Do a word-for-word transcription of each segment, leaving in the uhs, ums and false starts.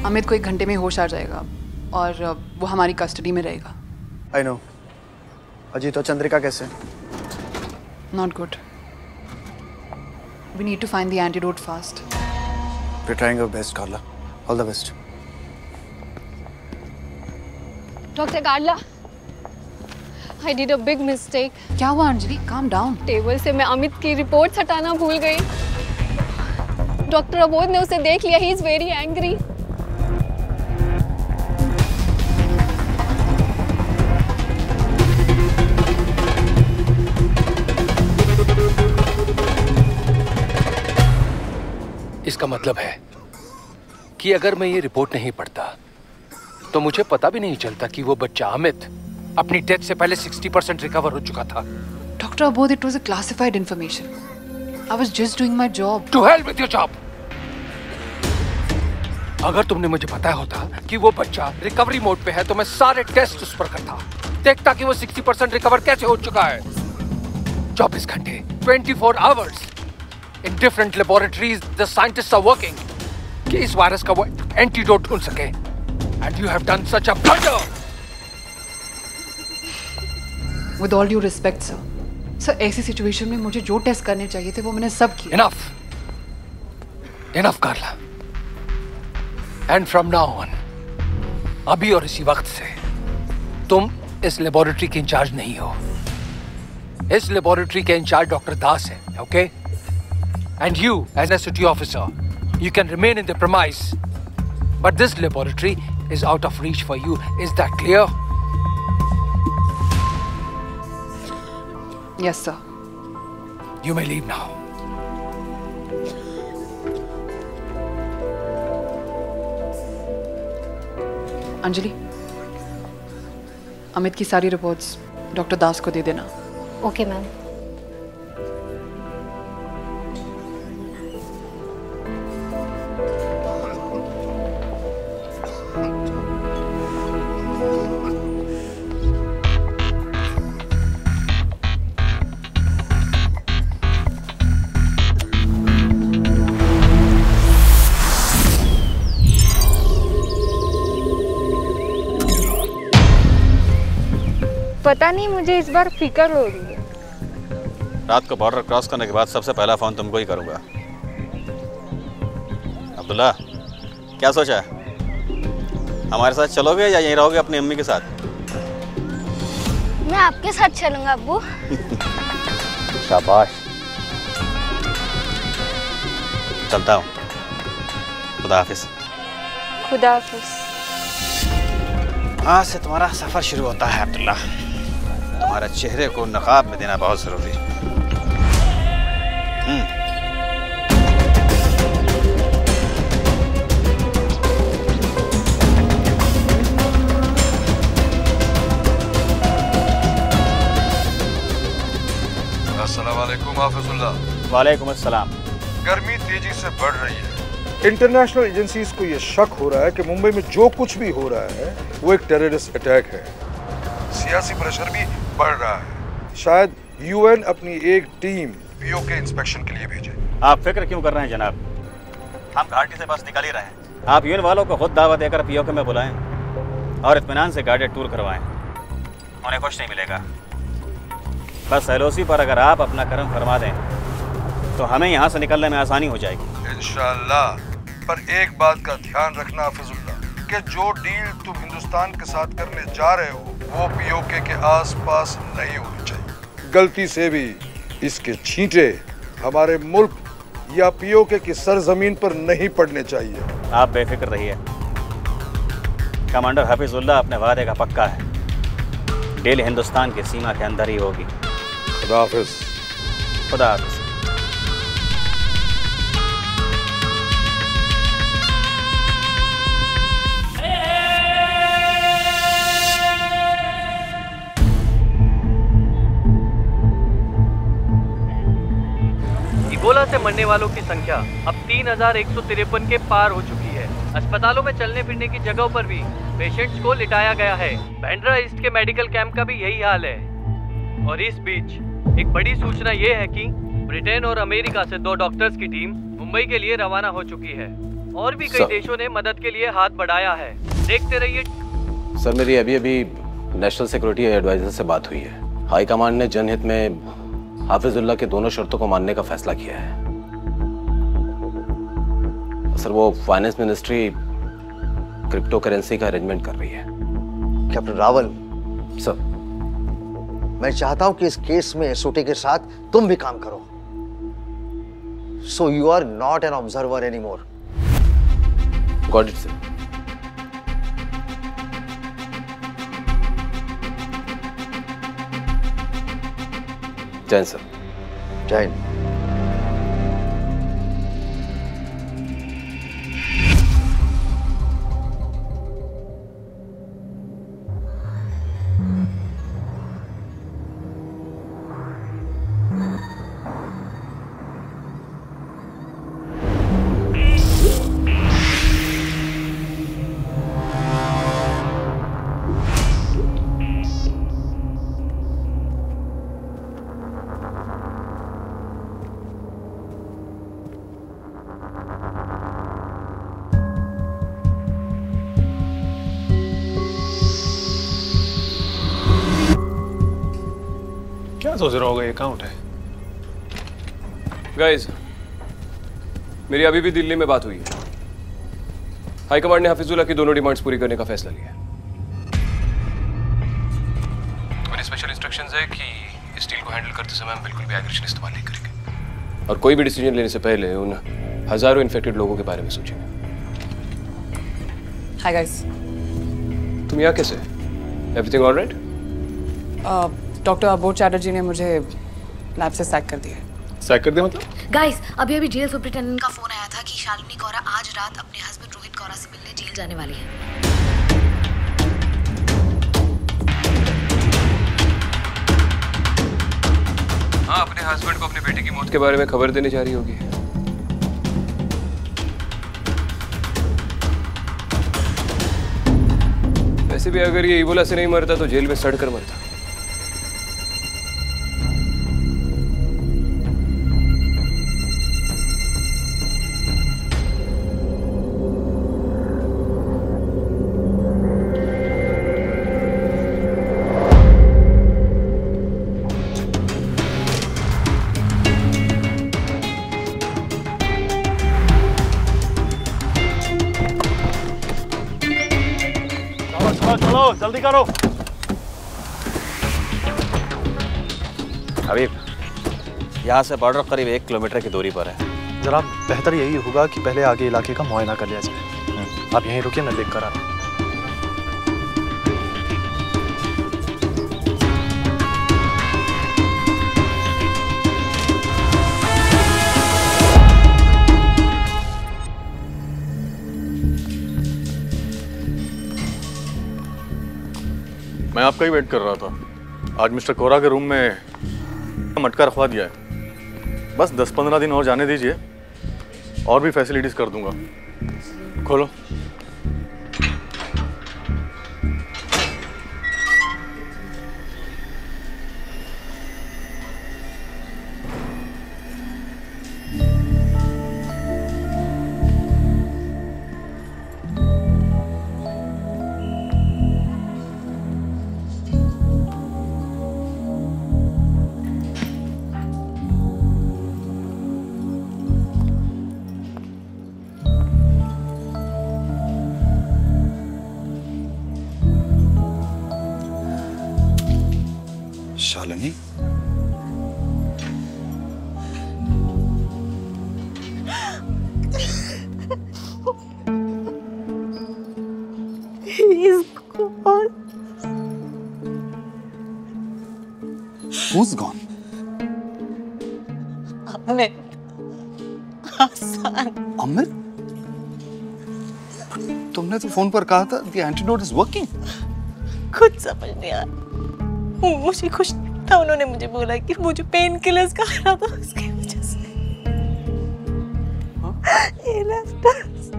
अमित को एक घंटे में होश आ जाएगा और वो हमारी कस्टडी में रहेगा। I know. अजीत और चंद्रिका कैसे? Not good. We need to find the antidote fast. We are trying our best Carla. All the best. Doctor Carla, I did a big mistake. क्या हुआ अंजलि? Calm down. टेबल से मैं अमित की report हटाना भूल गई। डॉक्टर अबोध ने उसे देख लिया। He is very angry. इसका मतलब है कि अगर मैं ये रिपोर्ट नहीं पढ़ता तो मुझे पता भी नहीं चलता कि वो बच्चा अमित अपनी डेथ से पहले साठ परसेंट रिकवर हो चुका था। डॉक्टर अबोध, it was a classified information. I was just doing my job. To hell with your job. अगर तुमने मुझे बताया होता कि वो बच्चा रिकवरी मोड पे है तो मैं सारे टेस्ट उस पर करता, देखता कि वो साठ परसेंट रिकवर कैसे हो चुका है। चौबीस घंटे, चौबीस hours in different laboratories the scientists are working कि इस वायरस का वो एंटीडोट ढूंढ सके। And you have done such a blunder. With all due respect, sir. Sir, ऐसी सिचुएशन में मुझे जो टेस्ट करने चाहिए थे वो मैंने सब किए। Enough. Enough, Carla. And from now on, अभी और इसी वक्त से तुम इस लेबोरेटरी के इंचार्ज नहीं हो। इस लेबोरेटरी के इंचार्ज डॉक्टर दास है, okay? And you, as an S O T officer, you can remain in the premise, but this laboratory is out of reach for you. Is that clear? Yes, sir. You may leave now. Anjali, Amit की सारी reports doctor दास को दे देना। Okay ma'am. पता नहीं, मुझे इस बार फिक्र हो रही है। रात को बॉर्डर क्रॉस करने के बाद सबसे पहला फोन तुमको ही करूंगा। अब्दुल्ला, क्या सोचा है? हमारे साथ चलोगे या यहीं रहोगे अपनी अम्मी के साथ? मैं आपके साथ चलूंगा अब्बू। शाबाश। चलता हूँ। खुदा हाफिज। खुदा हाफिज। आज से तुम्हारा सफर शुरू होता है अब्दुल्ला। तुम्हारे चेहरे को नकाब में देना बहुत जरूरी है। अस्सलाम वालेकुम हाफिजुल्लाह। वालेकुम अस्सलाम। गर्मी तेजी से बढ़ रही है। इंटरनेशनल एजेंसीज को यह शक हो रहा है कि मुंबई में जो कुछ भी हो रहा है वो एक टेररिस्ट अटैक है। सियासी प्रेशर भी बढ़ रहा है। शायद यूएन अपनी एक टीम पीओ के इंस्पेक्शन के लिए भेजे। आप फिक्र क्यों कर रहे हैं जनाब? हम घाटी से बस निकल ही रहे हैं। आप यूएन वालों को खुद दावा देकर पीओ के में बुलाएं और इत्मीनान से गाइडेड टूर करवाएं। उन्हें कुछ नहीं मिलेगा। बस एलओसी पर अगर आप अपना कर्म फरमा दें तो हमें यहाँ से निकलने में आसानी हो जाएगी। इंशाअल्लाह। पर एक बात का ध्यान रखना हाफिजुल्लाह कि जो डील तुम हिंदुस्तान के साथ करने जा रहे हो वो पीओके के आसपास नहीं होनी चाहिए। गलती से भी इसके छींटे हमारे मुल्क या पीओके की सरजमीन पर नहीं पड़ने चाहिए। आप बेफिक्र रहिए। कमांडर हफीजुल्लाह अपने वादे का पक्का है। डील हिंदुस्तान की सीमा के अंदर ही होगी। खुदा हाफिज। खुदा हाफिज। इबोला से मरने वालों की संख्या अब तीन हजार एक सौ तिरपन के पार हो चुकी है। अस्पतालों में चलने फिरने की जगहों पर भी पेशेंट्स को लिटाया गया है। बैंड्रा ईस्ट के मेडिकल कैंप का भी यही हाल है। और इस बीच एक बड़ी सूचना ये है कि ब्रिटेन और अमेरिका से दो डॉक्टर्स की टीम मुंबई के लिए रवाना हो चुकी है। और भी कई देशों ने मदद के लिए हाथ बढ़ाया है। देखते रहिए। सर, मेरी अभी अभी नेशनल सिक्योरिटी एडवाइजर से बात हुई है। हाई कमांड ने जनहित में हाफिजुल्लाह के दोनों शर्तों को मानने का फैसला किया है। सर, वो फाइनेंस मिनिस्ट्री क्रिप्टो करेंसी का अरेंजमेंट कर रही है। कैप्टन रावल सर, मैं चाहता हूं कि इस केस में एसओटी के साथ तुम भी काम करो। So you are not an observer anymore. Got it sir. Jai sir. Jai. सोच रहा होगा ये अकाउंट है। गाइस, मेरी अभी भी दिल्ली में बात हुई है। हाई कमांड ने हाफिजुल्लाह की दोनों डिमांड्स पूरी करने का फैसला लिया है। मेरी स्पेशल इंस्ट्रक्शंस है कि इस डील को हैंडल करते समय हम बिल्कुल भी एग्रेशन इस्तेमाल नहीं करेंगे और कोई भी डिसीजन लेने से पहले उन हजारों इन्फेक्टेड लोगों के बारे में सोचेंगे। Hi guys. तुम यहाँ कैसे? Everything alright? Doctor Abodh Chatterjee ने मुझे लैब से सैक कर दिया। सैक कर दिया मतलब? गाइस, अभी अभी जेल सुपरिटेंडेंट का फोन आया था कि शालिनी कौरा आज रात अपने हस्बैंड रोहित कौरा से मिलने जेल जाने वाली है। हाँ, अपने हस्बैंड को अपने बेटे की मौत के बारे में खबर देने जा रही होगी। वैसे भी अगर ये इबोला से नहीं मरता तो जेल में सड़ कर मरता। जल्दी करो। हबीब, यहाँ से बॉर्डर करीब एक किलोमीटर की दूरी पर है। जनाब, बेहतर यही होगा कि पहले आगे इलाके का मुआयना कर लिया जाए। आप यहीं रुकिए, मैं देख कर आ रहा हूँ। मैं आपका ही वेट कर रहा था। आज मिस्टर कोरा के रूम में मटका रखवा दिया है। बस दस पंद्रह दिन और जाने दीजिए और भी फैसिलिटीज कर दूंगा। खोलो। Shalini, Who's gone? अमित। हसन। अमित? तुमने तो फोन पर कहा था the antidote is working. कुछ समझ नहीं आ रहा। मुझे खुश था, उन्होंने मुझे बोला कि वो जो पेन किलर्स खा रहा था उसकी वजह से He left us.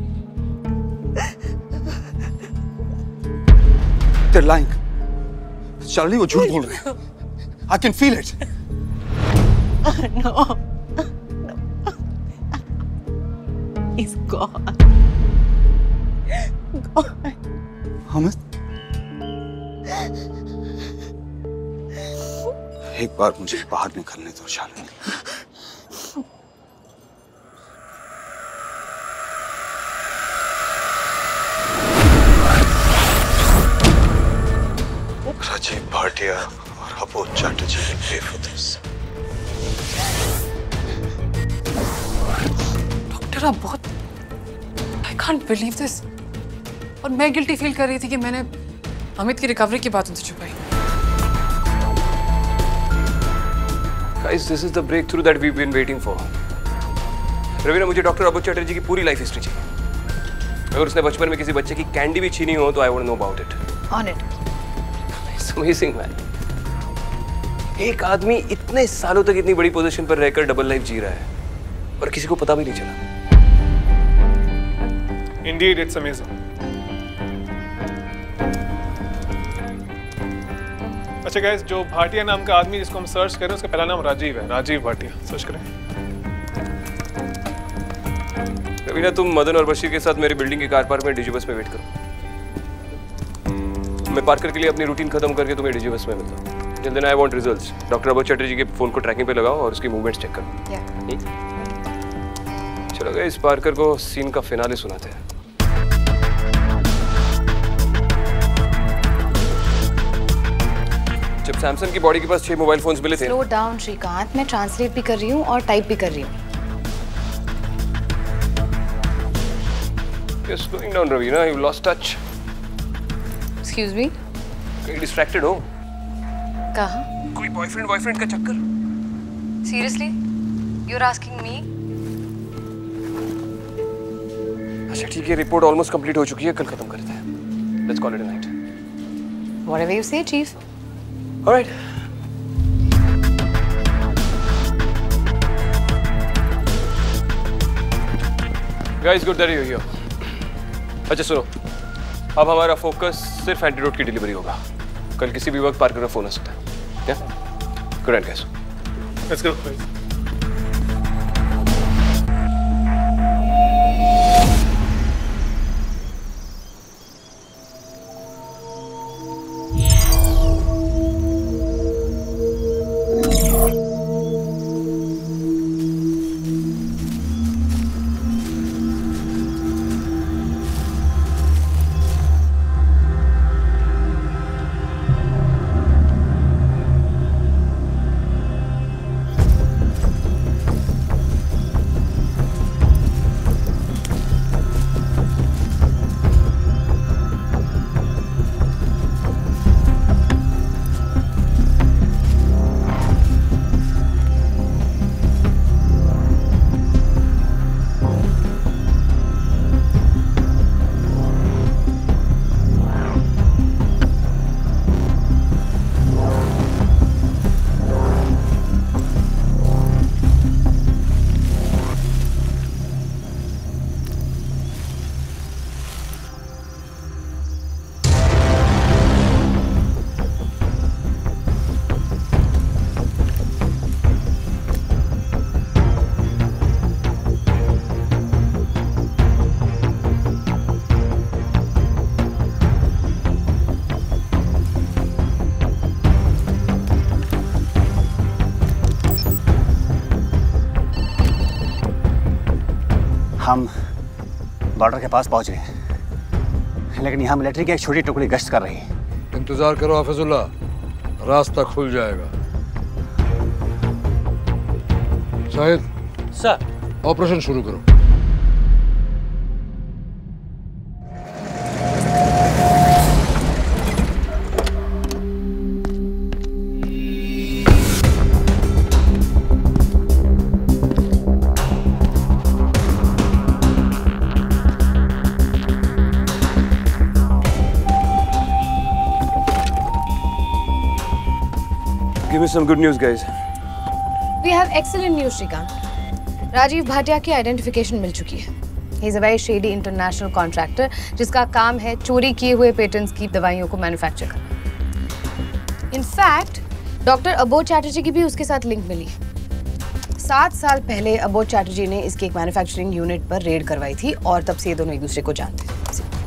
They're lying. Shalini, वो झूठ बोल रहे हैं। I can feel it. No. He's gone. Gone. हमें एक बार मुझे बाहर निकलने दो शालिनी। राजीव भाटिया और Abodh Chatterjee will pay for this. Doctor आप बहुत I can't believe this. और मैं गिल्टी फील कर रही थी कि मैंने अमित की रिकवरी की बात उनसे छुपाई। Guys, this is the breakthrough that we've been waiting for. Raveena, मुझे डॉक्टर अबोध चैटर्जी की पूरी लाइफ हिस्ट्री चाहिए। अगर उसने बचपन में किसी बच्चे की कैंडी भी छीनी हो तो I want to know about it. On it. It's amazing, man. एक आदमी इतने सालों तक इतनी बड़ी पोजीशन पर रहकर डबल लाइफ जी रहा है और किसी को पता भी नहीं चला। Indeed, it's amazing. अच्छा गाइस, जो भाटिया नाम का आदमी जिसको हम सर्च कर रहे हैं उसका पहला नाम राजीव है। राजीव भाटिया सर्च करें। रवीना, तुम मदन और बशीर के साथ मेरी बिल्डिंग के कार पार्क में डीजी बस में वेट करो। मैं पार्कर के लिए अपनी रूटीन खत्म करके तुम्हें डीजी बस में मिलता हूँ। जल्दी I want results. Doctor Abodh Chatterjee के फोन को ट्रैकिंग पे लगाओ और उसकी मूवमेंट्स चेक करो। yeah. चलो गाइस, पार्कर को सीन का फिनाले सुनाते हैं। जब सैमसंग की बॉडी के पास छह मोबाइल फोन्स मिले थे। स्लो डाउन श्रीकांत, मैं ट्रांसलेट भी कर रही हूँ और टाइप भी कर रही हूँ। You're slowing down, Ravina. You lost touch. Excuse me? कहीं distracted हो? कहाँ? कोई बॉयफ्रेंड बॉयफ्रेंड का चक्कर? Seriously? You're asking me? अच्छा ठीक है, रिपोर्ट ऑलमोस्ट कंप्लीट हो चुकी है, कल खत्म करते हैं। Let's call it a night. Whatever you say, Chief. All right. Guys, good that you're here. अच्छा सुनो, अब हमारा फोकस सिर्फ एंटीडोट की डिलीवरी होगा। कल किसी भी वक्त पार्कर का फोन आ सकता है। क्या? Good night, guys. Let's go. हम बॉर्डर के पास पहुंच गए, लेकिन यहाँ मिलिट्री की एक छोटी टुकड़ी गश्त कर रही है। इंतजार करो हाफिजुल्लाह, रास्ता खुल जाएगा। शाहिद सर, ऑपरेशन शुरू करो। Give me some good news, guys. We have excellent news, Shrikant. Rajiv Bhatia की आइडेंटिफिकेशन मिल चुकी है। He is a very shady international contractor जिसका काम है चोरी किए हुए पेटेंट्स की दवाइयों को मैन्युफैक्चर करना। In fact, doctor Abodh Chatterjee की भी उसके साथ लिंक मिली। सात साल पहले अबोध चैटर्जी ने इसकी एक मैन्युफैक्चरिंग यूनिट पर रेड करवाई थी और तब से ये दोनों एक दूसरे को जानते थे।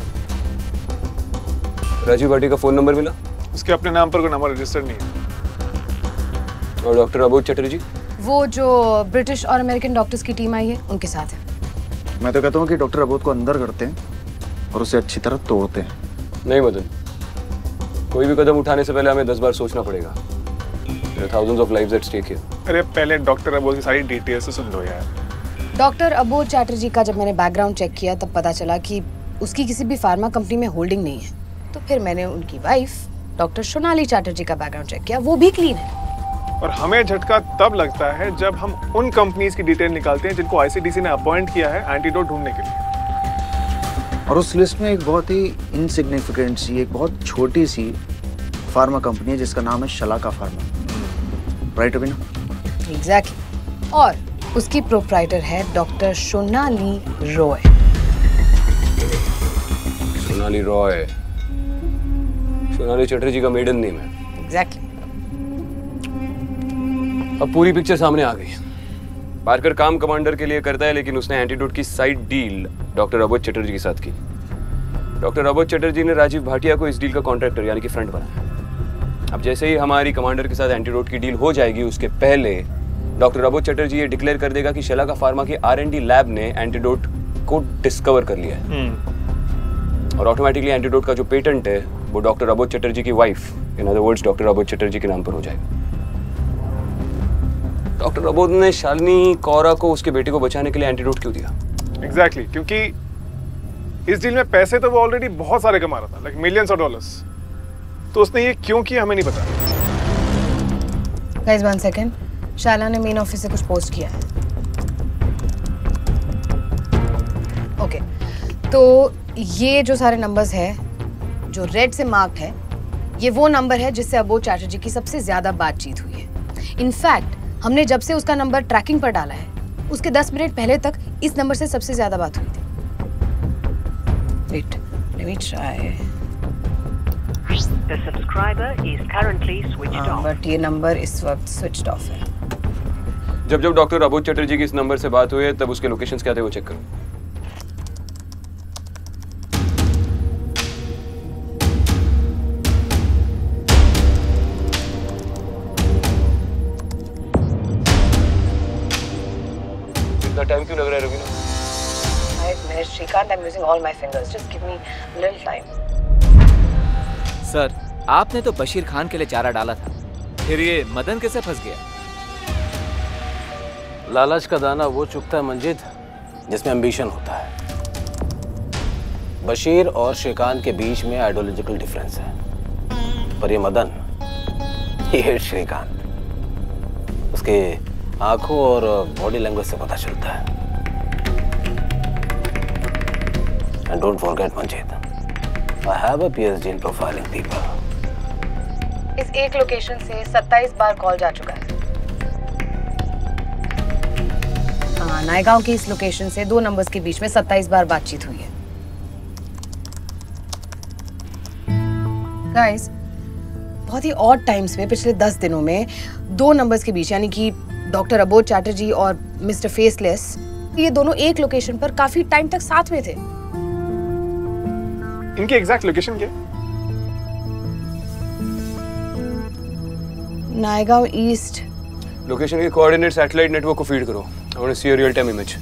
राजीव भाटिया का फोन नंबर मिला? उसके अपने नाम पर कोई नंबर रजिस्टर्ड नहीं है। और डॉक्टर अबोध चैटर्जी? वो जो ब्रिटिश और अमेरिकन डॉक्टर्स की टीम आई है उनके साथ है। मैं तो कहता हूँ कि डॉक्टर अबोध को अंदर करते हैं और उसे अच्छी तरह तोड़ते हैं। नहीं मदन, कोई भी कदम उठाने से पहले हमें दस बार सोचना पड़ेगा। Thousands of lives at stake here. अरे पहले डॉक्टर अबोध की सारी डिटेल्स सुन लो यार। डॉक्टर अबोध चैटर्जी का जब मैंने बैकग्राउंड चेक किया तब पता चला कि उसकी किसी भी फार्मा कंपनी में होल्डिंग नहीं है। तो फिर मैंने उनकी वाइफ डॉक्टर सोनाली चैटर्जी का बैकग्राउंड चेक किया, वो भी क्लीन है। और हमें झटका तब लगता है जब हम उन कंपनीज की डिटेल निकालते हैं जिनको आईसीडीसी ने अपॉइंट किया है एंटीडोट ढूंढने के लिए। और उस लिस्ट में एक बहुत ही इनसिग्निफिकेंट सी, एक बहुत छोटी सी फार्मा कंपनी है जिसका नाम है Shalaka pharma. Right Abhina? Exactly. और उसकी प्रोप्राइटर है डॉक्टर सोनाली रॉय। सोनाली रॉय, सोनाली चैटर्जी का मेडन नेम है। एग्जैक्टली। अब पूरी पिक्चर सामने आ गई। पार्कर काम कमांडर के लिए करता है, लेकिन उसने एंटीडोट की side deal doctor Abodh Chatterjee के साथ की। डॉक्टर अबोध चैटर्जी ने राजीव भाटिया को इस डील का कॉन्ट्रैक्टर यानी कि फ्रंट बनाया। अब जैसे ही हमारी कमांडर के साथ एंटीडोट की डील हो जाएगी, उसके पहले डॉक्टर अबोध चैटर्जी ये डिक्लेयर कर देगा कि शलाका फार्मा के आर एंड डी लैब ने एंटीडोट को डिस्कवर कर लिया है। और ऑटोमेटिकली एंटीडोट का जो पेटेंट है वो डॉक्टर अबोध चैटर्जी की wife, in other words doctor Abodh Chatterjee के नाम पर हो जाएगा। डॉक्टर अबोध ने शालिनी कौरा को उसके बेटे को बचाने के लिए एंटीडोट क्यों दिया? एग्जैक्टली exactly, क्योंकि इस डील में पैसे तो वो ऑलरेडी बहुत सारे कमा रहा था, लाइक मिलियंस ऑफ डॉलर्स। तो उसने ये क्यों किया हमें नहीं पता। गाइस वन सेकंड, शाला ने मेन ऑफिस से कुछ पोस्ट किया है। ओके, तो ये जो सारे नंबर्स है जो रेड से मार्क्ड है, ये वो नंबर है जिससे अबोध चैटर्जी की सबसे ज्यादा बातचीत हुई है। इनफैक्ट हमने जब से उसका नंबर ट्रैकिंग पर डाला है, उसके दस मिनट पहले तक इस नंबर से सबसे ज्यादा बात हुई थी। Wait, let me try. The subscriber is currently switched off. But ये नंबर इस वक्त स्विच्ड ऑफ है। जब जब डॉक्टर अबोध चैटर्जी की इस नंबर से बात हुई है, तब उसके लोकेशंस क्या थे वो चेक करो। इतना टाइम क्यों लग रहा है रवीना? एक minute Srikanth, I am using all my fingers, just give me little time. Sir, आपने तो बशीर खान के लिए चारा डाला था, फिर ये मदन कैसे फंस गया? लालच का दाना वो चुगता है मंजिद जिसमें एम्बिशन होता है। बशीर और श्रीकांत के बीच में आइडियोलॉजिकल डिफरेंस है, पर ये मदन, ये श्रीकांत, उसके आंखों और बॉडी लैंग्वेज से पता चलता है। And don't forget Manjit, I have a P H D in profiling people. इस एक लोकेशन से सत्ताईस बार कॉल जा चुका है। हाँ, नायगांव की इस लोकेशन से दो नंबर्स के बीच में सत्ताईस बार बातचीत हुई है। गाइस, बहुत ही ऑड टाइम्स में पिछले दस दिनों में दो नंबर्स के बीच, यानी कि डॉक्टर अबोध चैटर्जी और मिस्टर फेसलेस, ये दोनों एक लोकेशन पर काफी टाइम तक साथ में थे। इनकी एग्जैक्ट लोकेशन क्या? नायगांव ईस्ट। लोकेशन के कोऑर्डिनेट सैटेलाइट नेटवर्क को फीड करो। I want to see a real time image.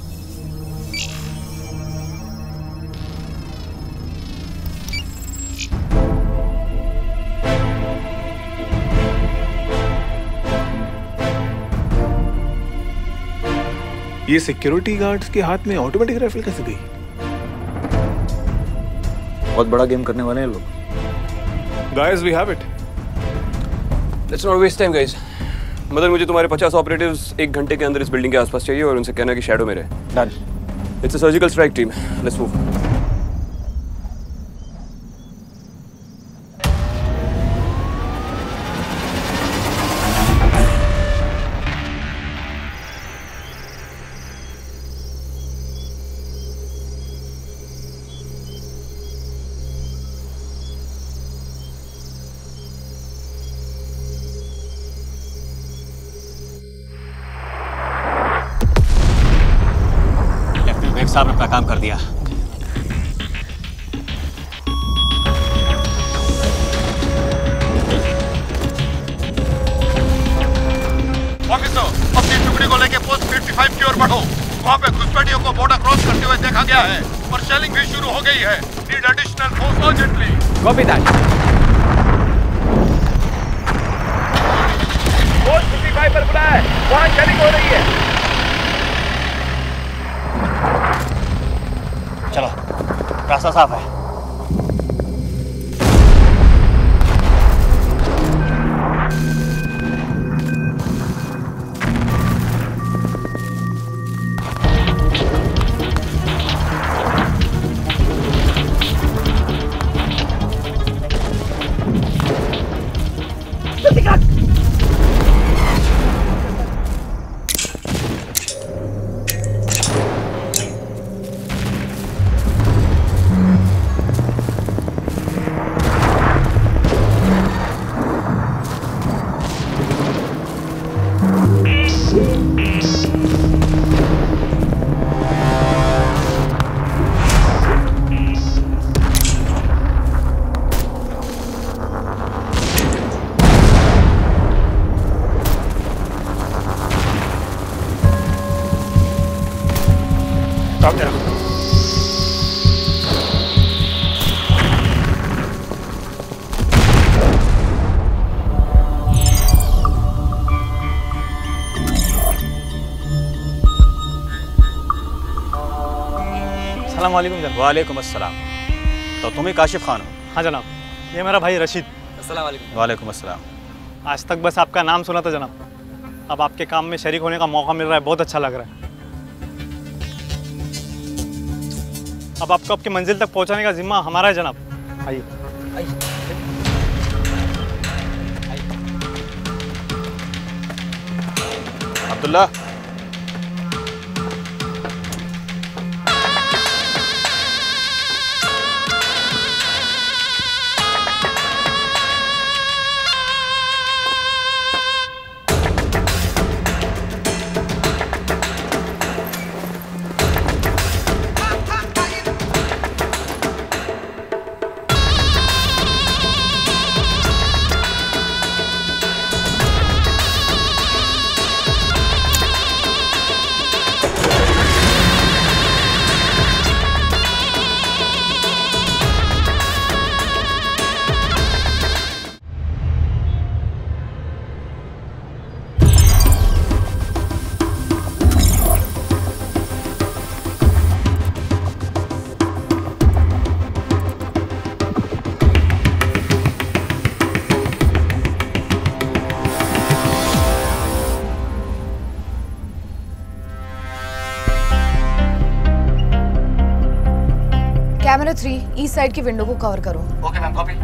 ये सिक्योरिटी गार्ड्स के हाथ में ऑटोमेटिक राइफल कैसे गई? बहुत बड़ा गेम करने वाले हैं लोग। Guys, we have it. Let's not waste time, guys. Madan, मुझे तुम्हारे पचास ऑपरेटिव्स एक घंटे के अंदर इस बिल्डिंग के आसपास चाहिए और उनसे कहना कि शैडो में रहे। Done. It's a surgical strike team. Let's move. साहब ने अपना काम कर दिया। ऑफिसर, अपनी टुकड़ी को लेकर पोस्ट पचपन की ओर बढ़ो। वहाँ पे घुसपैठियों को बॉर्डर क्रॉस करते हुए देखा गया है और शेलिंग भी शुरू हो गई है। Need additional force urgently. Copy that. Post पचपन पर बुलाया है, वहाँ शेलिंग हो रही है। चलो, रास्ता साफ है। वालेकुम अस्सलाम। तो तुम ही काशिफ खान हो? हाँ जनाब, ये मेरा भाई रशीद। अस्सलाम वालेकुम। वालेकुम अस्सलाम। आज तक बस आपका नाम सुना था जनाब, अब आपके काम में शरीक होने का मौका मिल रहा है, बहुत अच्छा लग रहा है। अब आपको आपकी मंजिल तक पहुंचाने का जिम्मा हमारा है जनाब। आइए Abdullah. Camera three east side की विंडो को कवर करो। Okay ma'am, copy.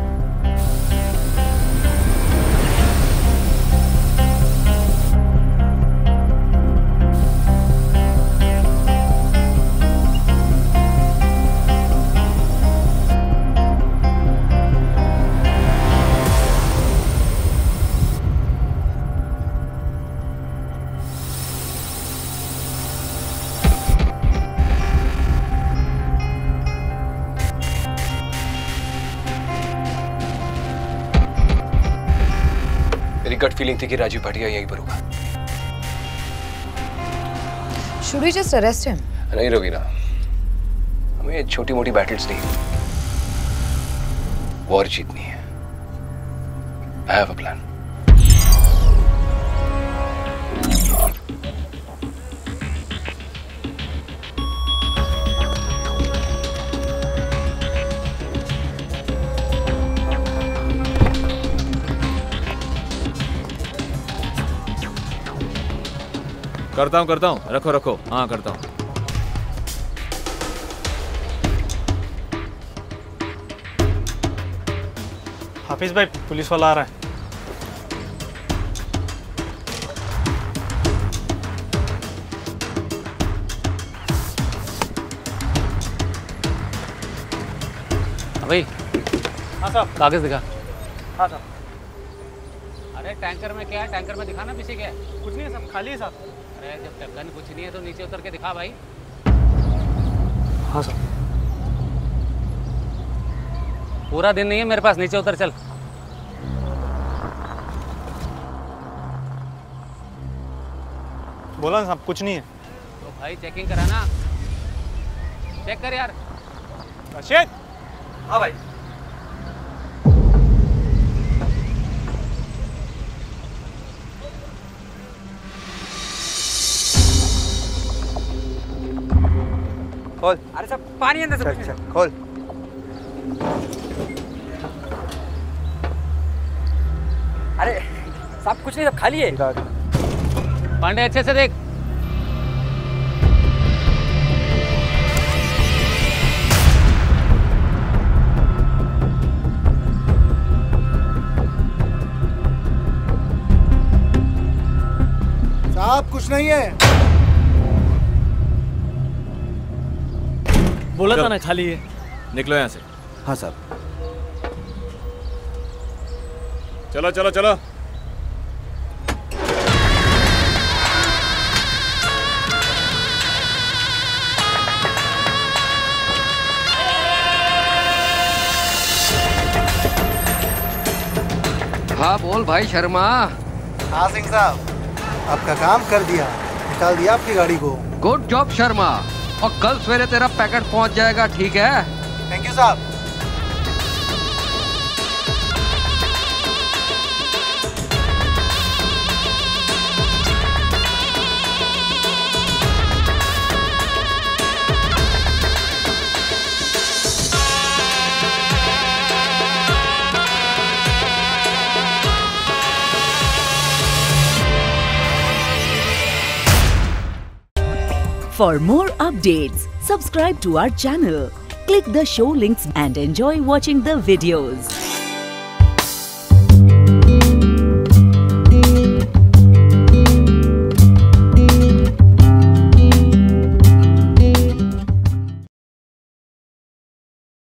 Gut feeling थी कि राजीव भाटिया यहीं पर होगा। Should we just arrest him? नहीं रवीना, हमें छोटी मोटी बैटल्स नहीं, वॉर जीतनी है। I have a plan. करता हूँ करता हूँ, रखो रखो। हाँ करता हूँ। हाफिज भाई, पुलिस वाला आ रहा है। भाई। हाँ साहब। कागज दिखा। हाँ साहब। अरे टैंकर में क्या है? टैंकर में दिखाना पीछे क्या है? कुछ नहीं है साहब, खाली है साहब। अरे जब टक्कर कुछ नहीं है तो नीचे उतर के दिखा भाई। हाँ सर। पूरा दिन नहीं है मेरे पास, नीचे उतर चल। बोला ना साहब कुछ नहीं है। तो भाई चेकिंग करा ना, चेक कर यार। रशीद। हाँ भाई। खोल। अरे सब पानी अंदर से। अच्छा खोल। अरे सब कुछ नहीं, सब खाली है। पांडे अच्छे से देख। साहब कुछ नहीं है। बोला था ना खाली है। निकलो यहाँ से। हाँ साहब। चलो चलो चलो। हाँ बोल भाई शर्मा। हाँ सिंह साहब, आपका काम कर दिया, निकाल दिया आपकी गाड़ी को। गुड जॉब शर्मा, और कल सवेरे तेरा पैकेट पहुंच जाएगा, ठीक है? थैंक यू साहब। For more updates, subscribe to our channel, click the show links and enjoy watching the videos.